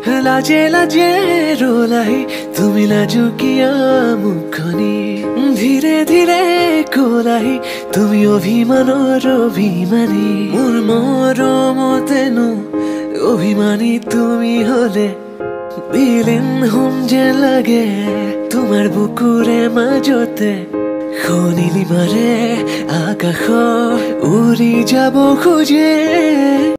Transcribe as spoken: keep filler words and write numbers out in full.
লাজে লাজে ৰোলাই তুমি লাজুকীয়া মুখনি ধীৰে ধীৰে কোলাই তুমি অভিমানৰ অভিমানী মোৰ মৰমতেনো অভিমানী তুমি হলে বিলীন হম যে লাগে তোমাৰ বুকুৰে মাজতে খনিলি মাৰে আকাশ উৰি যাব খোজে।